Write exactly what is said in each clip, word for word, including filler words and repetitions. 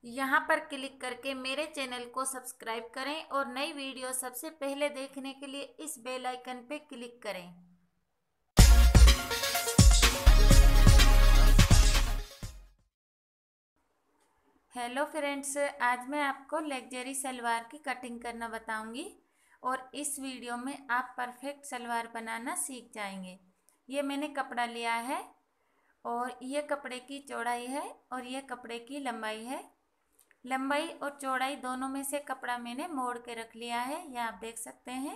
यहाँ पर क्लिक करके मेरे चैनल को सब्सक्राइब करें और नई वीडियो सबसे पहले देखने के लिए इस बेल आइकन पे क्लिक करें। हेलो फ्रेंड्स, आज मैं आपको लग्जरी सलवार की कटिंग करना बताऊंगी और इस वीडियो में आप परफेक्ट सलवार बनाना सीख जाएंगे। ये मैंने कपड़ा लिया है और ये कपड़े की चौड़ाई है और ये कपड़े की लंबाई है। लंबाई और चौड़ाई दोनों में से कपड़ा मैंने मोड़ के रख लिया है, ये आप देख सकते हैं।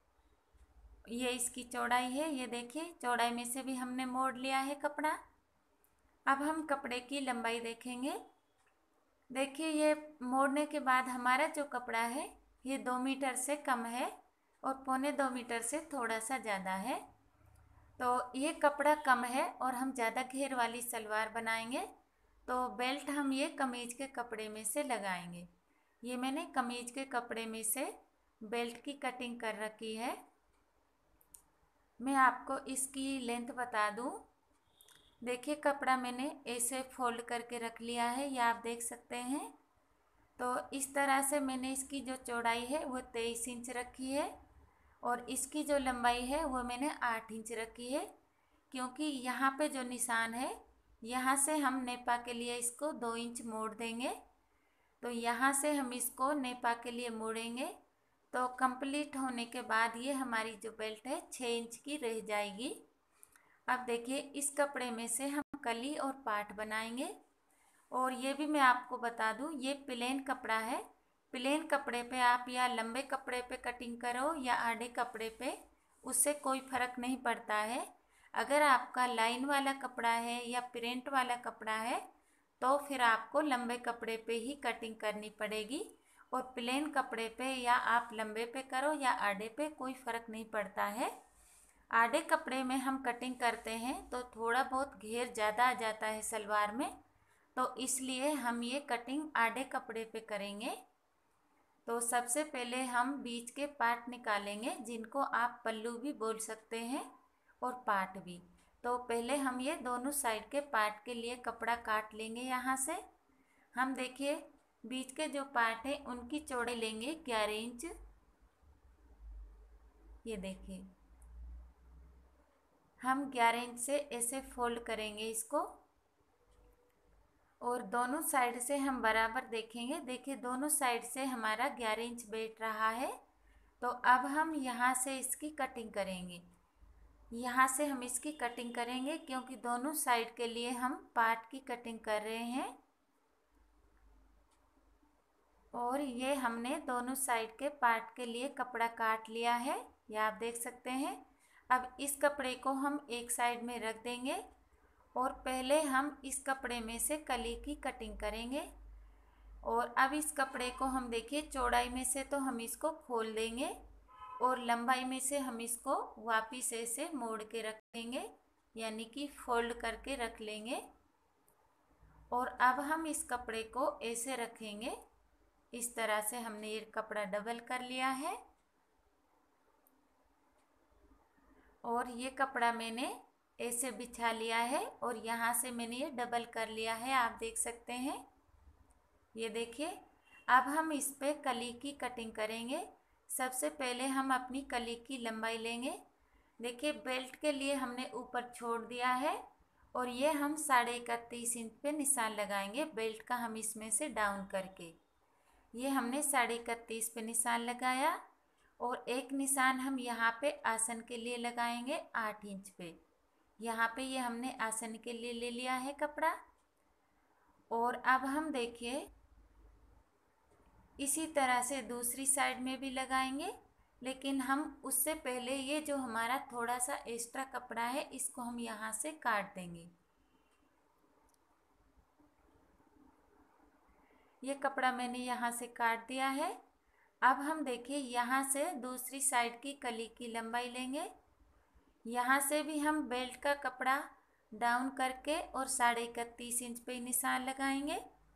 ये इसकी चौड़ाई है, ये देखिए चौड़ाई में से भी हमने मोड़ लिया है कपड़ा। अब हम कपड़े की लंबाई देखेंगे। देखिए ये मोड़ने के बाद हमारा जो कपड़ा है ये दो मीटर से कम है और पौने दो मीटर से थोड़ा सा ज़्यादा है। तो ये कपड़ा कम है और हम ज़्यादा घेर वाली सलवार बनाएंगे, तो बेल्ट हम ये कमीज के कपड़े में से लगाएंगे। ये मैंने कमीज के कपड़े में से बेल्ट की कटिंग कर रखी है। मैं आपको इसकी लेंथ बता दूं। देखिए कपड़ा मैंने ऐसे फोल्ड करके रख लिया है, ये आप देख सकते हैं। तो इस तरह से मैंने इसकी जो चौड़ाई है वो तेईस इंच रखी है और इसकी जो लंबाई है वो मैंने आठ इंच रखी है, क्योंकि यहाँ पे जो निशान है यहाँ से हम नेपा के लिए इसको दो इंच मोड़ देंगे। तो यहाँ से हम इसको नेपा के लिए मोड़ेंगे तो कंप्लीट होने के बाद ये हमारी जो बेल्ट है छः इंच की रह जाएगी। अब देखिए इस कपड़े में से हम कली और पाट बनाएंगे। और ये भी मैं आपको बता दूं, ये प्लेन कपड़ा है। प्लेन कपड़े पे आप या लंबे कपड़े पे कटिंग करो या आड़े कपड़े पे, उससे कोई फ़र्क नहीं पड़ता है। अगर आपका लाइन वाला कपड़ा है या प्रिंट वाला कपड़ा है तो फिर आपको लंबे कपड़े पे ही कटिंग करनी पड़ेगी, और प्लेन कपड़े पे या आप लंबे पे करो या आड़े पे कोई फ़र्क नहीं पड़ता है। आड़े कपड़े में हम कटिंग करते हैं तो थोड़ा बहुत घेर ज़्यादा आ जाता है सलवार में, तो इसलिए हम ये कटिंग आड़े कपड़े पे करेंगे। तो सबसे पहले हम बीच के पार्ट निकालेंगे, जिनको आप पल्लू भी बोल सकते हैं और पार्ट भी। तो पहले हम ये दोनों साइड के पार्ट के लिए कपड़ा काट लेंगे। यहाँ से हम देखिए बीच के जो पार्ट है उनकी चौड़ाई लेंगे ग्यारह इंच। ये देखिए हम ग्यारह इंच से ऐसे फोल्ड करेंगे इसको और दोनों साइड से हम बराबर देखेंगे। देखिए दोनों साइड से हमारा ग्यारह इंच बैठ रहा है। तो अब हम यहाँ से इसकी कटिंग करेंगे। यहाँ से हम इसकी कटिंग करेंगे क्योंकि दोनों साइड के लिए हम पार्ट की कटिंग कर रहे हैं। और ये हमने दोनों साइड के पार्ट के लिए कपड़ा काट लिया है, ये आप देख सकते हैं। अब इस कपड़े को हम एक साइड में रख देंगे और पहले हम इस कपड़े में से कली की कटिंग करेंगे। और अब इस कपड़े को हम देखिए चौड़ाई में से तो हम इसको खोल देंगे और लंबाई में से हम इसको वापिस ऐसे मोड़ के रख देंगे, यानी कि फोल्ड करके रख लेंगे। और अब हम इस कपड़े को ऐसे रखेंगे। इस तरह से हमने ये कपड़ा डबल कर लिया है और ये कपड़ा मैंने ऐसे बिछा लिया है और यहाँ से मैंने ये डबल कर लिया है, आप देख सकते हैं। ये देखिए अब हम इस पे कली की कटिंग करेंगे। सबसे पहले हम अपनी कली की लंबाई लेंगे। देखिए बेल्ट के लिए हमने ऊपर छोड़ दिया है और ये हम साढ़े इकतीस इंच पे निशान लगाएंगे बेल्ट का, हम इसमें से डाउन करके। ये हमने साढ़े इकतीस पे निशान लगाया और एक निशान हम यहाँ पे आसन के लिए लगाएंगे आठ इंच पे। यहाँ पे ये हमने आसन के लिए ले लिया है कपड़ा। और अब हम देखिए इसी तरह से दूसरी साइड में भी लगाएंगे, लेकिन हम उससे पहले ये जो हमारा थोड़ा सा एक्स्ट्रा कपड़ा है इसको हम यहाँ से काट देंगे। ये कपड़ा मैंने यहाँ से काट दिया है। अब हम देखिए यहाँ से दूसरी साइड की कली की लंबाई लेंगे। यहाँ से भी हम बेल्ट का कपड़ा डाउन करके और साढ़े इकतीस इंच पे निशान लगाएंगे।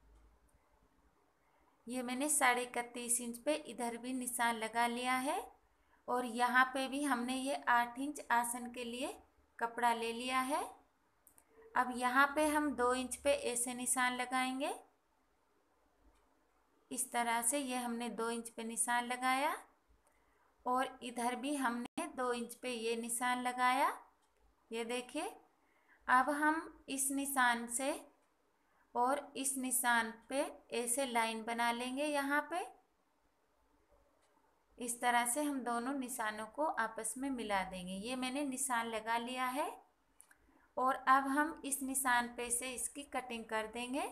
ये मैंने साढ़े इकतीस इंच पे इधर भी निशान लगा लिया है और यहाँ पे भी हमने ये आठ इंच आसन के लिए कपड़ा ले लिया है। अब यहाँ पे हम दो इंच पे ऐसे निशान लगाएंगे इस तरह से ये हमने दो इंच पे निशान लगाया और इधर भी हमने दो इंच पे ये निशान लगाया। ये देखिए, अब हम इस निशान से और इस निशान पे ऐसे लाइन बना लेंगे। यहाँ पे इस तरह से हम दोनों निशानों को आपस में मिला देंगे। ये मैंने निशान लगा लिया है और अब हम इस निशान पे से इसकी कटिंग कर देंगे।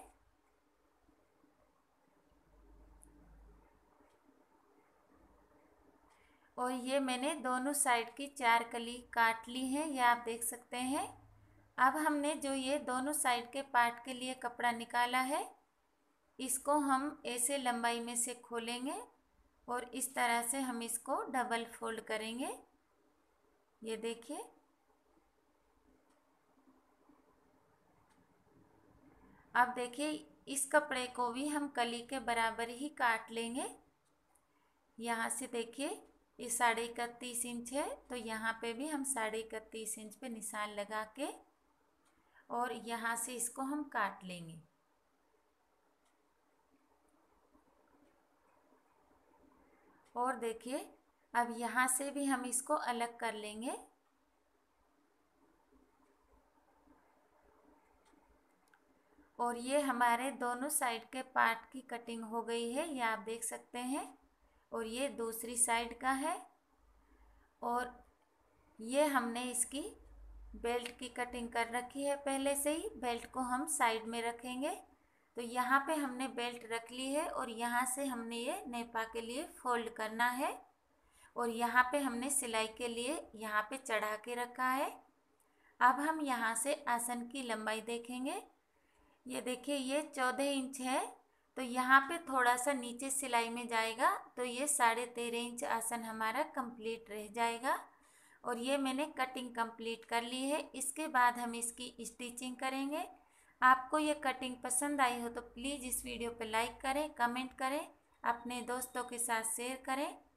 और ये मैंने दोनों साइड की चार कली काट ली है, ये आप देख सकते हैं। अब हमने जो ये दोनों साइड के पार्ट के लिए कपड़ा निकाला है, इसको हम ऐसे लंबाई में से खोलेंगे और इस तरह से हम इसको डबल फोल्ड करेंगे। ये देखिए, अब देखिए इस कपड़े को भी हम कली के बराबर ही काट लेंगे। यहाँ से देखिए ये साढ़े इकतीस इंच है, तो यहाँ पे भी हम साढ़े इकतीस इंच पे निशान लगा के और यहाँ से इसको हम काट लेंगे। और देखिए अब यहाँ से भी हम इसको अलग कर लेंगे। और ये हमारे दोनों साइड के पार्ट की कटिंग हो गई है, ये आप देख सकते हैं। और ये दूसरी साइड का है और ये हमने इसकी बेल्ट की कटिंग कर रखी है पहले से ही। बेल्ट को हम साइड में रखेंगे, तो यहाँ पे हमने बेल्ट रख ली है और यहाँ से हमने ये नेपा के लिए फोल्ड करना है और यहाँ पे हमने सिलाई के लिए यहाँ पे चढ़ा के रखा है। अब हम यहाँ से आसन की लंबाई देखेंगे। ये देखिए ये चौदह इंच है, तो यहाँ पे थोड़ा सा नीचे सिलाई में जाएगा तो ये साढ़े तेरह इंच आसन हमारा कंप्लीट रह जाएगा। और ये मैंने कटिंग कंप्लीट कर ली है। इसके बाद हम इसकी स्टिचिंग करेंगे। आपको ये कटिंग पसंद आई हो तो प्लीज़ इस वीडियो पे लाइक करें, कमेंट करें, अपने दोस्तों के साथ शेयर करें।